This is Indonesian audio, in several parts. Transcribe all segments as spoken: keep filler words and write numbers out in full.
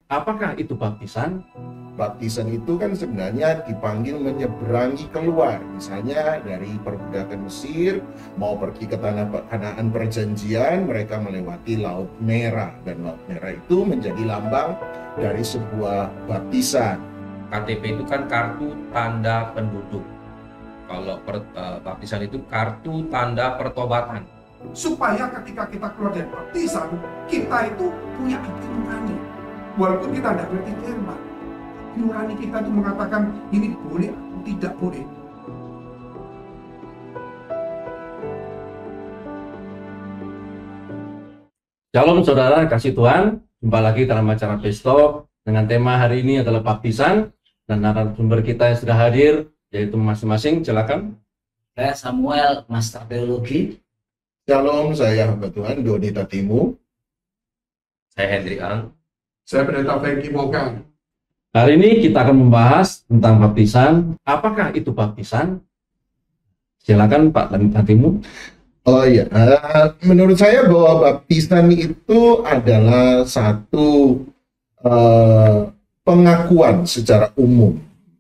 Apakah itu baptisan? Baptisan itu kan sebenarnya dipanggil menyeberangi keluar, misalnya dari perbudakan Mesir mau pergi ke tanah Kanaan perjanjian, mereka melewati Laut Merah, dan Laut Merah itu menjadi lambang dari sebuah baptisan. K T P itu kan kartu tanda penduduk. Kalau per, uh, baptisan itu kartu tanda pertobatan. Supaya ketika kita keluar dari baptisan, kita itu punya hati nurani. Walaupun kita tidak ngerti firman, nurani kita itu mengatakan ini boleh atau tidak boleh. Shalom saudara kasih Tuhan, jumpa lagi dalam acara Bestok dengan tema hari ini adalah baptisan, dan narasumber kita yang sudah hadir yaitu masing-masing. Silakan. Saya Samuel, Master Teologi. Shalom, saya hamba Tuhan Doni Tatimu. Saya Hendrik Ang. Saya Pendeta Franky Mogan. Hari ini kita akan membahas tentang baptisan. Apakah itu baptisan? Silakan Pak Tatimu. Oh iya, uh, menurut saya bahwa baptisan itu adalah satu uh, pengakuan secara umum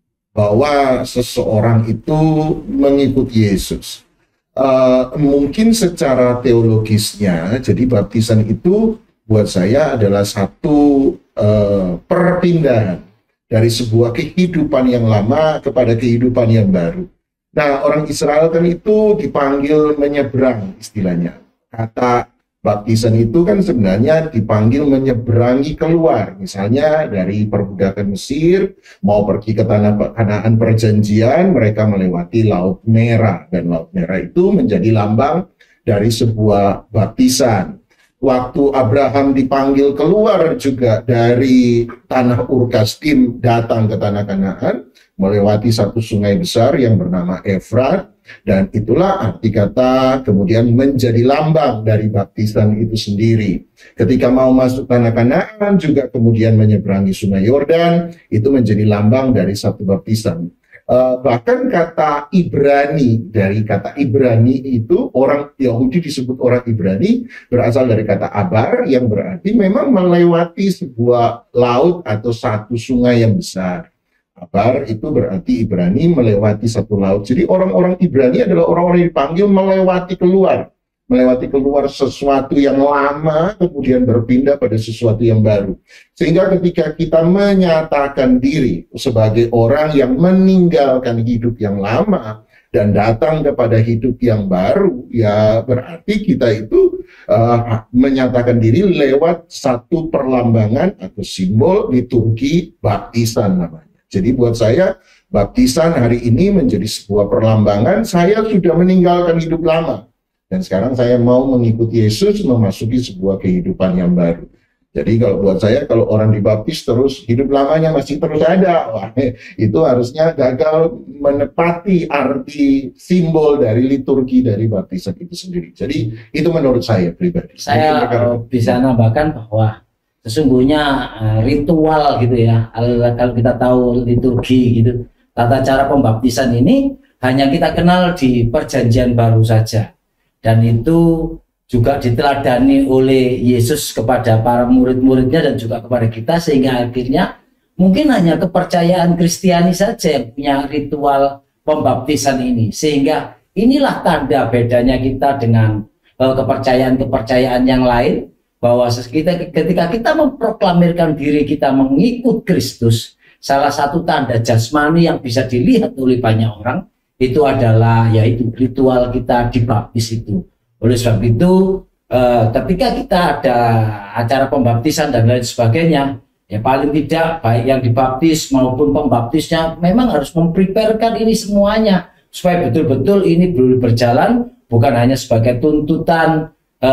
bahwa seseorang itu mengikuti Yesus. Uh, mungkin secara teologisnya, jadi baptisan itu buat saya adalah satu uh, perpindahan dari sebuah kehidupan yang lama kepada kehidupan yang baru. Nah, orang Israel kan itu dipanggil menyeberang istilahnya. Kata baptisan itu kan sebenarnya dipanggil menyeberangi keluar. Misalnya dari perbudakan Mesir, mau pergi ke tanah Kanaan perjanjian, mereka melewati Laut Merah. Dan Laut Merah itu menjadi lambang dari sebuah baptisan. Waktu Abraham dipanggil keluar juga dari tanah Ur Kasdim datang ke tanah Kanaan, melewati satu sungai besar yang bernama Efrat, dan itulah arti kata kemudian menjadi lambang dari baptisan itu sendiri. Ketika mau masuk tanah Kanaan juga kemudian menyeberangi sungai Yordan, itu menjadi lambang dari satu baptisan. Uh, bahkan kata Ibrani, dari kata Ibrani itu orang Yahudi disebut orang Ibrani, berasal dari kata abar yang berarti memang melewati sebuah laut atau satu sungai yang besar. Abar itu berarti Ibrani melewati satu laut. Jadi orang-orang Ibrani adalah orang-orang yang dipanggil melewati keluar. Melewati keluar sesuatu yang lama, kemudian berpindah pada sesuatu yang baru. Sehingga ketika kita menyatakan diri sebagai orang yang meninggalkan hidup yang lama dan datang kepada hidup yang baru, ya berarti kita itu uh, menyatakan diri lewat satu perlambangan atau simbol liturgi baptisan namanya. Jadi buat saya, baptisan hari ini menjadi sebuah perlambangan saya sudah meninggalkan hidup lama. Dan sekarang saya mau mengikuti Yesus, memasuki sebuah kehidupan yang baru. Jadi kalau buat saya, kalau orang dibaptis terus hidup lamanya masih terus ada, wah, itu harusnya gagal menepati arti simbol dari liturgi dari baptisan itu sendiri. Jadi itu menurut saya pribadi. Saya uh, bisa nambahkan bahwa sesungguhnya uh, ritual gitu ya, kalau kita tahu liturgi gitu, tata cara pembaptisan ini hanya kita kenal di perjanjian baru saja. Dan itu juga diteladani oleh Yesus kepada para murid-muridnya dan juga kepada kita, sehingga akhirnya mungkin hanya kepercayaan Kristiani saja yang punya ritual pembaptisan ini. Sehingga inilah tanda bedanya kita dengan kepercayaan-kepercayaan yang lain, bahwa kita, ketika kita memproklamirkan diri kita mengikut Kristus, salah satu tanda jasmani yang bisa dilihat oleh banyak orang itu adalah yaitu ritual kita dibaptis itu. Oleh sebab itu eh, ketika kita ada acara pembaptisan dan lain sebagainya, ya paling tidak baik yang dibaptis maupun pembaptisnya memang harus mempreparekan ini semuanya supaya betul-betul ini berjalan, bukan hanya sebagai tuntutan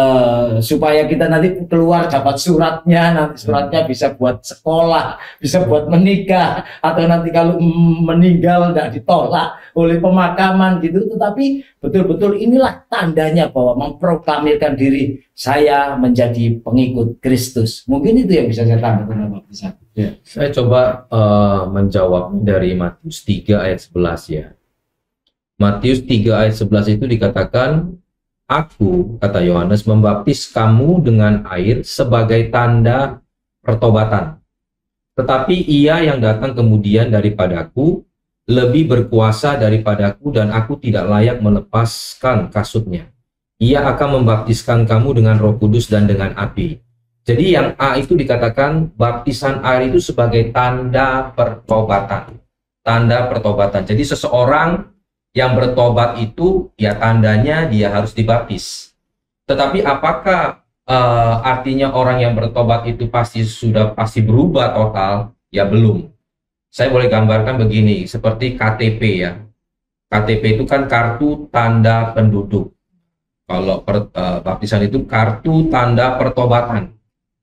Uh, supaya kita nanti keluar dapat suratnya, nanti suratnya bisa buat sekolah, bisa buat menikah, atau nanti kalau meninggal tidak ditolak oleh pemakaman gitu. Tetapi betul-betul inilah tandanya bahwa memproklamirkan diri saya menjadi pengikut Kristus. Mungkin itu yang bisa saya tambahkan, Pak Bisa. Ya, saya coba uh, menjawab dari Matius tiga ayat sebelas ya. Matius tiga ayat sebelas itu dikatakan, Aku, kata Yohanes, membaptis kamu dengan air sebagai tanda pertobatan. Tetapi ia yang datang kemudian daripadaku lebih berkuasa daripadaku, dan aku tidak layak melepaskan kasutnya. Ia akan membaptiskan kamu dengan Roh Kudus dan dengan api. Jadi yang A itu dikatakan baptisan air itu sebagai tanda pertobatan. Tanda pertobatan. Jadi seseorang yang bertobat itu ya tandanya dia harus dibaptis. Tetapi apakah uh, artinya orang yang bertobat itu pasti sudah pasti berubah total? Ya belum. Saya boleh gambarkan begini, seperti K T P ya. K T P itu kan kartu tanda penduduk. Kalau per, uh, baptisan itu kartu tanda pertobatan.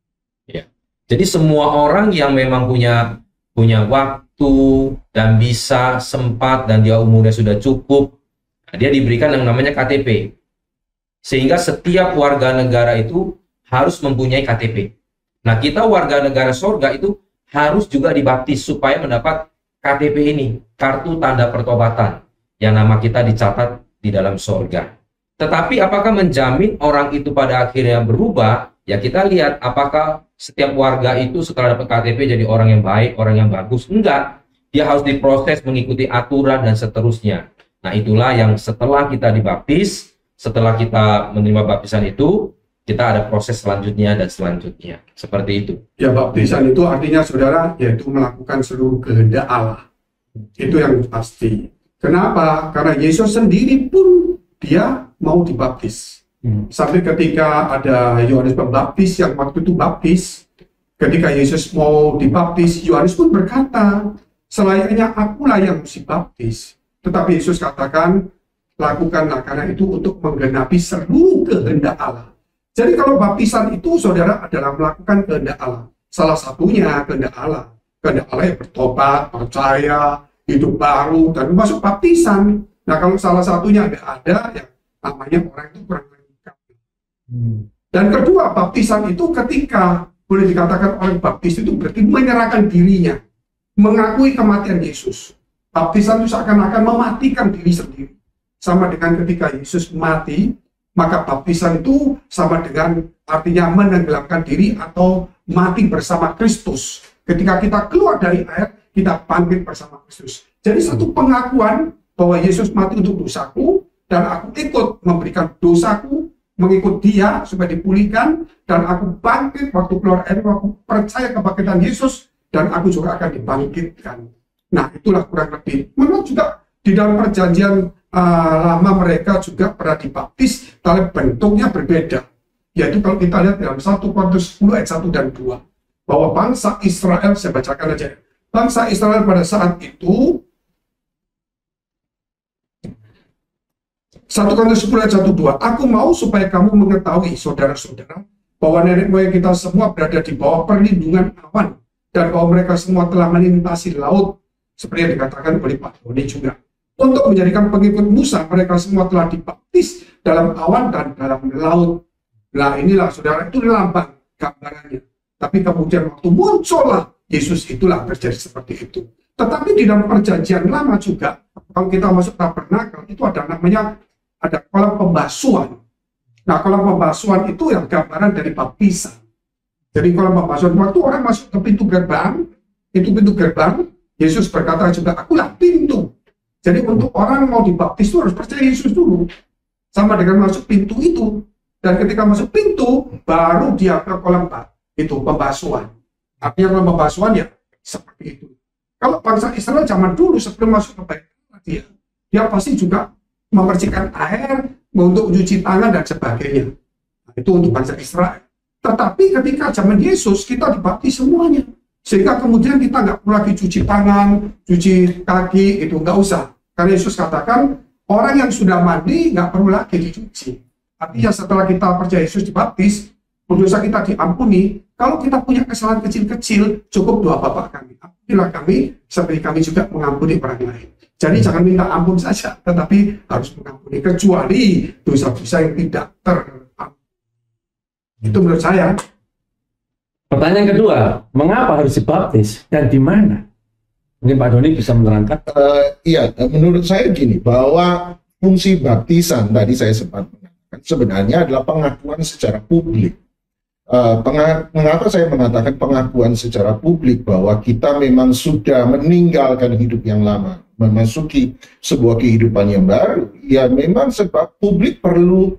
Ya. Jadi semua orang yang memang punya punya waktu dan bisa sempat dan dia umurnya sudah cukup, nah, dia diberikan yang namanya K T P. Sehingga setiap warga negara itu harus mempunyai K T P. Nah, kita warga negara sorga itu harus juga dibaptis supaya mendapat K T P ini, kartu tanda pertobatan, yang nama kita dicatat di dalam sorga. Tetapi apakah menjamin orang itu pada akhirnya berubah? Ya kita lihat apakah setiap warga itu setelah dapat K T P jadi orang yang baik, orang yang bagus. Enggak, dia harus diproses mengikuti aturan dan seterusnya. Nah itulah yang setelah kita dibaptis, setelah kita menerima baptisan itu, kita ada proses selanjutnya dan selanjutnya. Seperti itu. Ya, baptisan itu artinya saudara, yaitu melakukan seluruh kehendak Allah. Itu yang pasti. Kenapa? Karena Yesus sendiri pun dia mau dibaptis. Hmm. Sampai ketika ada Yohanes Pembaptis yang waktu itu baptis, ketika Yesus mau dibaptis, Yohanes pun berkata, selayaknya akulah yang mesti baptis. Tetapi Yesus katakan, lakukanlah karena itu untuk menggenapi seluruh kehendak Allah. Jadi kalau baptisan itu saudara adalah melakukan kehendak Allah. Salah satunya kehendak Allah. Kehendak Allah yang bertobat, percaya, hidup baru, dan masuk baptisan. Nah kalau salah satunya ada ada yang namanya orang itu kurang lengkap. Hmm. Dan kedua, baptisan itu ketika boleh dikatakan orang baptis itu berarti menyerahkan dirinya, mengakui kematian Yesus. Baptisan itu seakan-akan mematikan diri sendiri. Sama dengan ketika Yesus mati, maka baptisan itu sama dengan artinya menenggelamkan diri atau mati bersama Kristus. Ketika kita keluar dari air, kita bangkit bersama Kristus. Jadi satu pengakuan bahwa Yesus mati untuk dosaku, dan aku ikut memberikan dosaku, mengikut dia supaya dipulihkan, dan aku bangkit waktu keluar air, aku percaya kebangkitan Yesus, dan aku juga akan dibangkitkan. Nah itulah kurang lebih. Menurut juga di dalam perjanjian Uh, lama mereka juga pernah dibaptis, tapi bentuknya berbeda. Yaitu kalau kita lihat dalam satu Korintus sepuluh ayat satu dan dua, bahwa bangsa Israel, saya bacakan aja, bangsa Israel pada saat itu, satu Korintus sepuluh ayat satu dua, aku mau supaya kamu mengetahui, saudara-saudara, bahwa nenek moyang kita semua berada di bawah perlindungan awan, dan bahwa mereka semua telah melintasi laut, seperti yang dikatakan oleh Pak Doni juga. Untuk menjadikan pengikut Musa, mereka semua telah dibaptis dalam awan dan dalam laut. Nah inilah saudara, itu lambang gambarannya. Tapi kemudian waktu muncullah Yesus, itulah terjadi seperti itu. Tetapi di dalam perjanjian lama juga, kalau kita masuk tabernakel, itu ada namanya, ada kolam pembasuhan. Nah kolam pembasuhan itu yang gambaran dari baptisan. Jadi kolam pembasuhan, waktu orang masuk ke pintu gerbang, itu pintu gerbang, Yesus berkata juga, akulah pintu. Jadi untuk orang mau dibaptis itu harus percaya Yesus dulu. Sama dengan masuk pintu itu. Dan ketika masuk pintu, baru dia ke kolam itu pembasuhan. Artinya kolam pembasuhan ya seperti itu. Kalau bangsa Israel zaman dulu sebelum masuk ke bait dia, dia pasti juga memercikan air untuk mencuci tangan dan sebagainya. Nah, itu untuk bangsa Israel. Tetapi ketika zaman Yesus, kita dibaptis semuanya. Sehingga kemudian kita nggak perlu lagi cuci tangan, cuci kaki, itu nggak usah. Karena Yesus katakan, orang yang sudah mandi nggak perlu lagi dicuci. Artinya setelah kita percaya Yesus dibaptis, dosa kita diampuni. Kalau kita punya kesalahan kecil-kecil, cukup doa Bapa kami. Ampunilah kami, seperti kami juga mengampuni orang lain. Jadi jangan minta ampun saja, tetapi harus mengampuni. Kecuali dosa-dosa yang tidak terampuni. Itu menurut saya. Pertanyaan kedua, mengapa harus dibaptis dan di mana? Mungkin Pak Doni bisa menerangkan. Uh, iya, menurut saya gini, bahwa fungsi baptisan tadi saya sempat mengatakan sebenarnya adalah pengakuan secara publik. Uh, penga- mengapa saya mengatakan pengakuan secara publik bahwa kita memang sudah meninggalkan hidup yang lama, memasuki sebuah kehidupan yang baru? Ya memang sebab publik perlu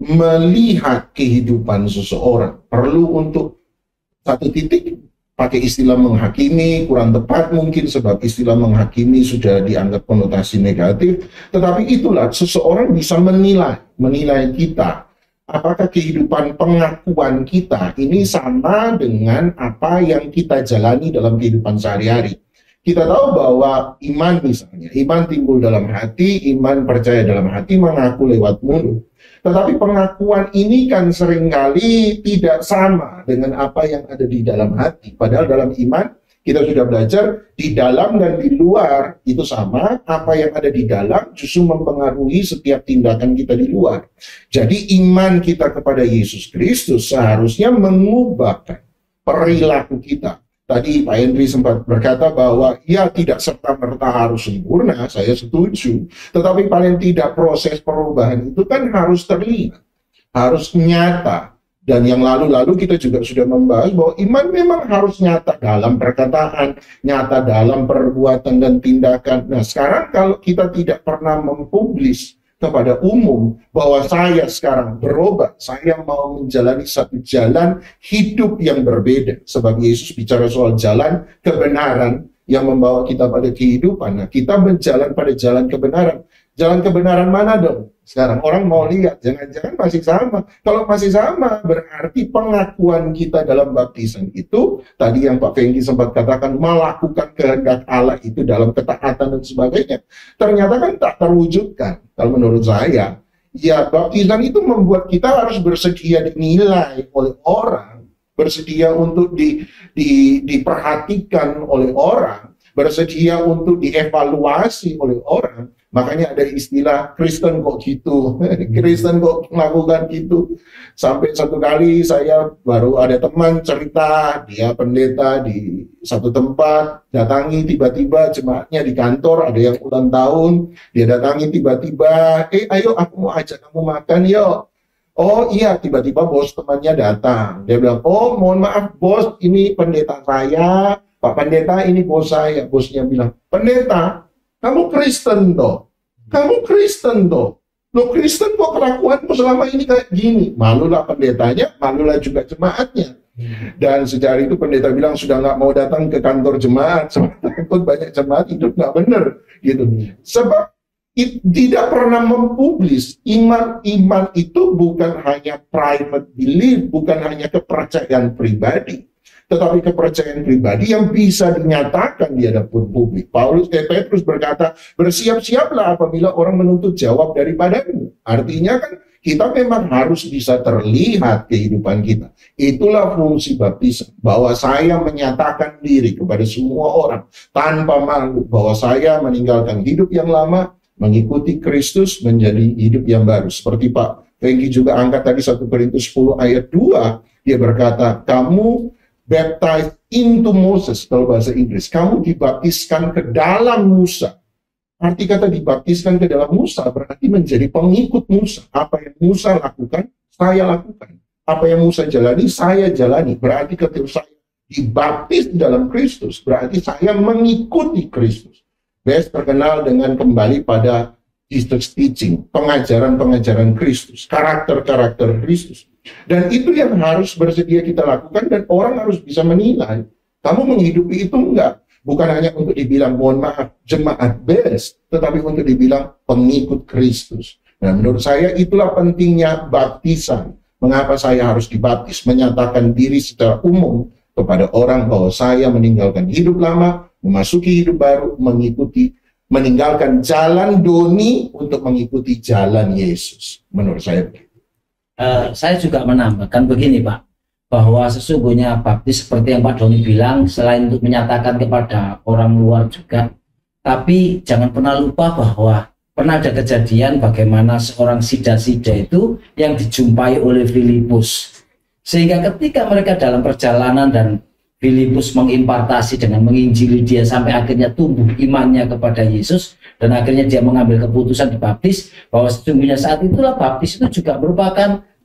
melihat kehidupan seseorang, perlu untuk satu titik, pakai istilah menghakimi kurang tepat mungkin sebab istilah menghakimi sudah dianggap konotasi negatif, tetapi itulah seseorang bisa menilai, menilai kita. Apakah kehidupan pengakuan kita ini sama dengan apa yang kita jalani dalam kehidupan sehari-hari? Kita tahu bahwa iman misalnya, iman timbul dalam hati, iman percaya dalam hati, mengaku lewat mulut. Tetapi pengakuan ini kan seringkali tidak sama dengan apa yang ada di dalam hati. Padahal dalam iman kita sudah belajar di dalam dan di luar itu sama, apa yang ada di dalam justru mempengaruhi setiap tindakan kita di luar. Jadi iman kita kepada Yesus Kristus seharusnya mengubahkan perilaku kita. Tadi Pak Henry sempat berkata bahwa ya tidak serta-merta harus sempurna, saya setuju. Tetapi paling tidak proses perubahan itu kan harus terlihat, harus nyata. Dan yang lalu-lalu kita juga sudah membahas bahwa iman memang harus nyata dalam perkataan, nyata dalam perbuatan dan tindakan. Nah sekarang kalau kita tidak pernah mempublis kepada umum bahwa saya sekarang berubah, saya mau menjalani satu jalan hidup yang berbeda. Sebab Yesus bicara soal jalan kebenaran yang membawa kita pada kehidupan. Nah kita berjalan pada jalan kebenaran. Jalan kebenaran mana dong? Sekarang orang mau lihat, jangan-jangan masih sama. Kalau masih sama, berarti pengakuan kita dalam baptisan itu, tadi yang Pak Fengki sempat katakan, melakukan kehendak Allah itu dalam ketaatan dan sebagainya. Ternyata kan tak terwujudkan. Kalau menurut saya, ya baptisan itu membuat kita harus bersedia dinilai oleh orang, bersedia untuk di, di, diperhatikan oleh orang, bersedia untuk dievaluasi oleh orang. Makanya ada istilah Kristen kok gitu, Kristen kok melakukan gitu. Sampai satu kali saya baru ada teman cerita, dia pendeta di satu tempat, datangi tiba-tiba jemaatnya di kantor, ada yang ulang tahun, dia datangi tiba-tiba, eh ayo aku mau ajak kamu makan yuk. Oh iya, tiba-tiba bos temannya datang, dia bilang, oh mohon maaf bos, ini pendeta saya, Pak Pendeta ini bos saya. Bosnya bilang, pendeta, kamu Kristen toh? Kamu Kristen toh? Lo Kristen kok kelakuanmu selama ini kayak gini? Malulah pendetanya, malulah juga jemaatnya. Dan sejak itu pendeta bilang sudah nggak mau datang ke kantor jemaat. Sebab takut banyak jemaat hidup nggak bener gitu. Sebab it, tidak pernah mempublis iman-iman itu bukan hanya private belief, bukan hanya kepercayaan pribadi, tetapi kepercayaan pribadi yang bisa dinyatakan di hadapan publik. Paulus eh, Petrus berkata, bersiap-siaplah apabila orang menuntut jawab daripadamu. Artinya kan kita memang harus bisa terlihat kehidupan kita. Itulah fungsi baptisan, bahwa saya menyatakan diri kepada semua orang tanpa malu bahwa saya meninggalkan hidup yang lama, mengikuti Kristus, menjadi hidup yang baru. Seperti Pak Fengki juga angkat tadi satu Korintus sepuluh ayat dua, dia berkata, kamu baptized into Moses, kalau bahasa Inggris. Kamu dibaptiskan ke dalam Musa. Arti kata dibaptiskan ke dalam Musa berarti menjadi pengikut Musa. Apa yang Musa lakukan, saya lakukan. Apa yang Musa jalani, saya jalani. Berarti ketika saya dibaptis di dalam Kristus, berarti saya mengikuti Kristus. Best terkenal dengan kembali pada Jesus teaching, pengajaran-pengajaran Kristus, karakter-karakter Kristus. Dan itu yang harus bersedia kita lakukan, dan orang harus bisa menilai. Kamu menghidupi itu enggak? Bukan hanya untuk dibilang, mohon maaf, jemaat best, tetapi untuk dibilang pengikut Kristus. Nah, menurut saya itulah pentingnya baptisan. Mengapa saya harus dibaptis? Menyatakan diri secara umum kepada orang bahwa saya meninggalkan hidup lama, memasuki hidup baru, mengikuti, meninggalkan jalan doni untuk mengikuti jalan Yesus. Menurut saya begitu. Uh, saya juga menambahkan begini Pak, bahwa sesungguhnya baptis seperti yang Pak Doni bilang, selain untuk menyatakan kepada orang luar juga, tapi jangan pernah lupa bahwa pernah ada kejadian bagaimana seorang sida-sida itu yang dijumpai oleh Filipus, sehingga ketika mereka dalam perjalanan dan Filipus mengimpartasi dengan menginjili dia sampai akhirnya tumbuh imannya kepada Yesus, dan akhirnya dia mengambil keputusan dibaptis, bahwa sesungguhnya saat itulah baptis itu juga merupakan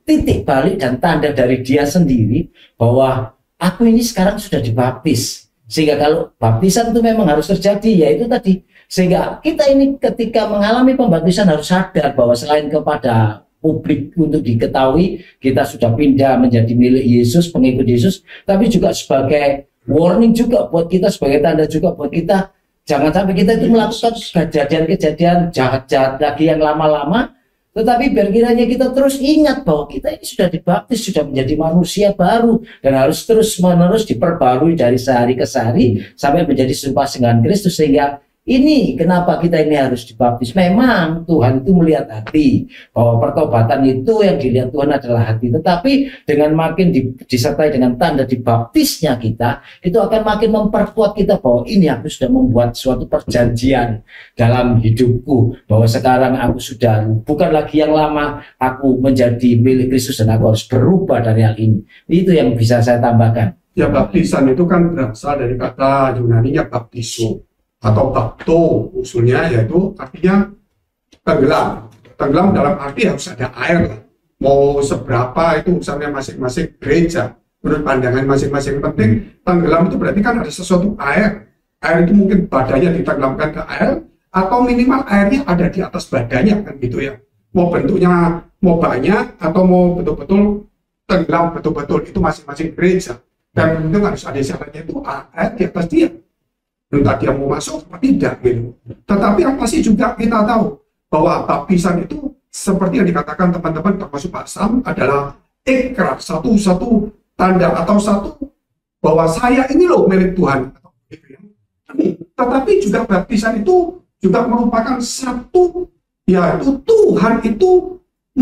titik balik dan tanda dari dia sendiri bahwa aku ini sekarang sudah dibaptis. Sehingga kalau baptisan itu memang harus terjadi, yaitu tadi. Sehingga kita ini ketika mengalami pembaptisan harus sadar bahwa selain kepada publik untuk diketahui kita sudah pindah menjadi milik Yesus, pengikut Yesus, tapi juga sebagai warning juga buat kita, sebagai tanda juga buat kita, jangan sampai kita itu melakukan kejadian-kejadian jahat-jahat lagi yang lama-lama. Tetapi biar kiranya kita terus ingat bahwa kita ini sudah dibaptis, sudah menjadi manusia baru, dan harus terus-menerus diperbarui dari sehari ke sehari sampai menjadi serupa dengan Kristus. Sehingga ini kenapa kita ini harus dibaptis. Memang Tuhan itu melihat hati, bahwa pertobatan itu yang dilihat Tuhan adalah hati. Tetapi dengan makin di, disertai dengan tanda dibaptisnya kita, itu akan makin memperkuat kita bahwa ini aku sudah membuat suatu perjanjian dalam hidupku, bahwa sekarang aku sudah bukan lagi yang lama, aku menjadi milik Kristus dan aku harus berubah dari hal ini. Itu yang bisa saya tambahkan. Ya, baptisan itu kan berasal dari kata Yunani-nya baptiso atau bapto, usulnya yaitu artinya tenggelam. Tenggelam dalam arti harus ada air lah. Mau seberapa itu urusannya masing-masing gereja. Menurut pandangan masing-masing, penting tenggelam itu berarti kan ada sesuatu air. Air itu mungkin badannya ditenggelamkan ke air, atau minimal airnya ada di atas badannya, kan gitu ya. Mau bentuknya mau banyak atau mau betul-betul tenggelam betul-betul, itu masing-masing gereja. Dan itu harus ada syaratnya, itu air di atas dia. Entah dia mau masuk atau tidak gitu. Tetapi yang pasti juga kita tahu bahwa baptisan itu seperti yang dikatakan teman-teman termasuk Pak Sam adalah ikrar, satu-satu tanda atau satu bahwa saya ini loh milik Tuhan. Tetapi juga baptisan itu juga merupakan satu, yaitu Tuhan itu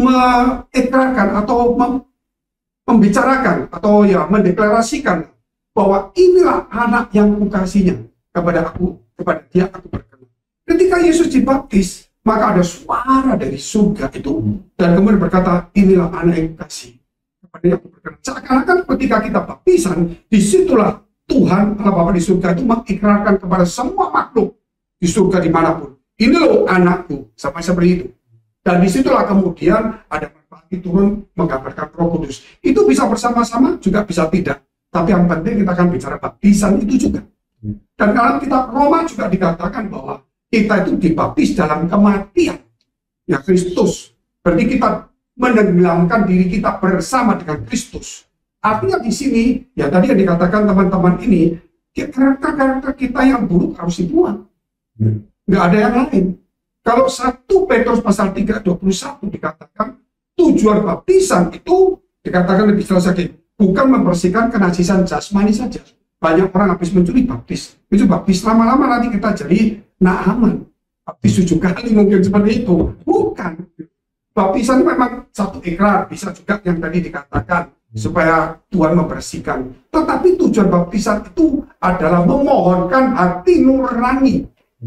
mengikrarkan atau mem membicarakan atau ya mendeklarasikan bahwa inilah anak yang kukasihnya. Kepada aku, kepada dia aku berkenan. Ketika Yesus dibaptis, maka ada suara dari surga itu, dan kemudian berkata, inilah anak yang kukasih, kepada dia aku berkenan. Seakan-akan ketika kita baptisan, disitulah Tuhan Allah Bapa di surga itu mengikrarkan kepada semua makhluk di surga dimanapun, ini loh anakku, sampai seperti itu. Dan disitulah kemudian ada merpati turun menggambarkan Roh Kudus. Itu bisa bersama-sama, juga bisa tidak. Tapi yang penting kita akan bicara baptisan itu juga. Dan dalam kitab Roma juga dikatakan bahwa kita itu dibaptis dalam kematian ya Kristus. Berarti kita menenggelamkan diri kita bersama dengan Kristus. Artinya di sini, ya tadi yang dikatakan teman-teman ini, karakter-karakter kita yang buruk harus dibuang. Nggak ada yang lain. Kalau satu Petrus pasal tiga ayat dua puluh satu dikatakan, tujuan baptisan itu dikatakan lebih jelas lagi, bukan membersihkan kenajisan jasmani saja. Banyak orang habis mencuri baptis, itu baptis lama-lama nanti kita jadi Naaman, baptis tujuh kali mungkin seperti itu. Bukan, baptisan memang satu ikrar, bisa juga yang tadi dikatakan supaya Tuhan membersihkan. Tetapi tujuan baptisan itu adalah memohonkan hati nurani,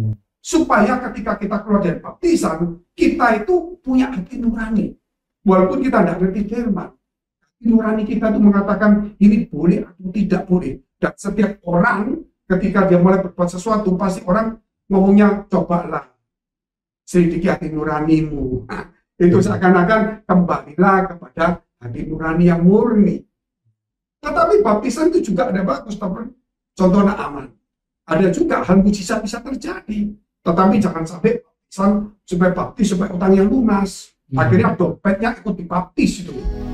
supaya ketika kita keluar dari baptisan, kita itu punya hati nurani. Walaupun kita tidak ngerti firman, hati nurani kita itu mengatakan ini boleh atau tidak boleh. Dan setiap orang ketika dia mulai berbuat sesuatu, pasti orang ngomongnya, cobalah selidiki hati nuranimu. Nah, itu seakan-akan kembalilah kepada hati nurani yang murni. Tetapi baptisan itu juga ada bagus, contoh Naaman. Ada juga hal mujizat bisa terjadi. Tetapi jangan sampai baptisan supaya baptis supaya utangnya lunas. Akhirnya dompetnya ikut dibaptis itu.